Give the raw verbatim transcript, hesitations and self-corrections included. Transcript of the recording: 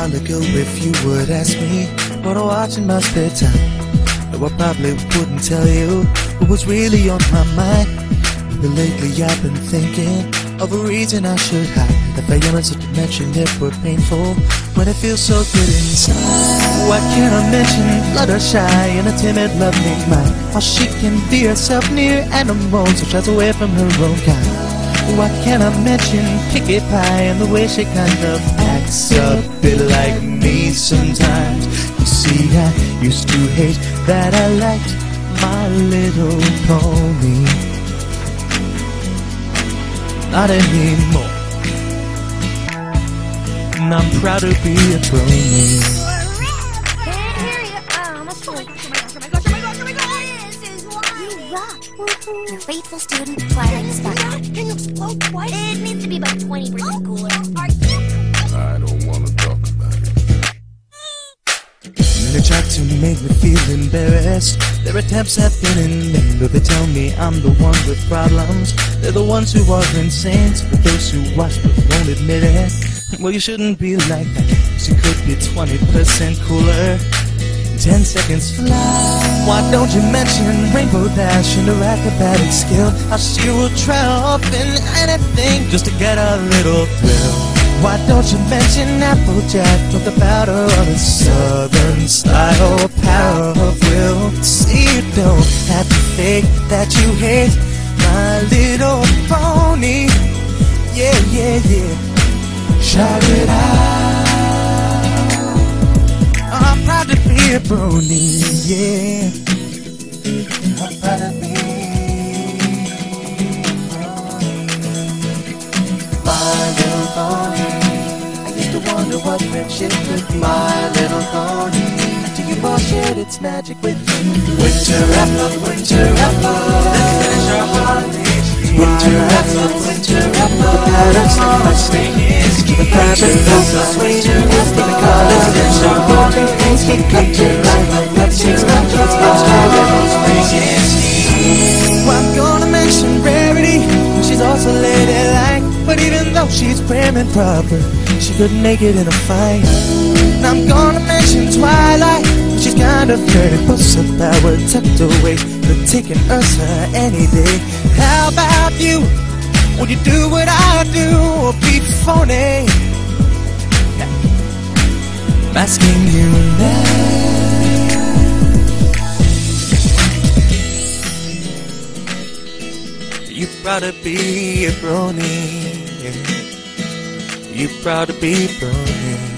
while ago if you would ask me what I watch in my spare time. No, I probably wouldn't tell you what was really on my mind. But lately I've been thinking of a reason I should hide the elements that you mentioned that were painful when it feels so good inside. Why can't I mention Fluttershy and a timid love named mine? How she can be herself near animals so tries away from her own kind. Why can't I mention Pinkie Pie and the way she kind of acts a bit like me sometimes? You see, I used to hate that I liked My Little Pony. Not anymore. And I'm proud to be a brony. Can't hear you. Oh, my gosh, oh my gosh, oh my gosh, oh my gosh, oh my gosh. This is why. You rock. Your faithful student, Twilight Star. Can you explode twice? It needs to be about twenty percent cooler. Are you? I don't want to talk about it. And they try to make me feel embarrassed. Their attempts have been in vain, though they tell me I'm the one with problems. They're the ones who are insane, but those who watch but won't admit it. Well, you shouldn't be like that, 'cause you could be twenty percent cooler. Ten seconds fly. Why don't you mention Rainbow Dash and her acrobatic skill? How she will try up in anything just to get a little thrill. Why don't you mention Applejack with the powder of a southern style power of will? See, you don't have to fake that you hate My Little Pony. Yeah, yeah, yeah. Shout it out. I'm proud to be a brony, yeah. I'm proud to be My Little Pony. I used to wonder what friendship could be. My Little Pony, till you all shared its magic with me. Winter apple, winter apple, let's finish our holiday tree. Winter apple, winter apple, the patterns of my state history. The patterns of my sweet apple, the colors that show golden things can come to life. Like cupcakes, cupcakes, marshmallows, raisin. Well, I'm gonna mention Rarity, she's also ladylike. But even though she's prim and proper, she couldn't make it in a fight. And I'm gonna mention Twilight, she's kind of dirty, puts her power tucked away, but taking Ursa any day. How about you? Would you do what I do or be phony? I'm asking you now. You proud to be a brony? You proud to be brony?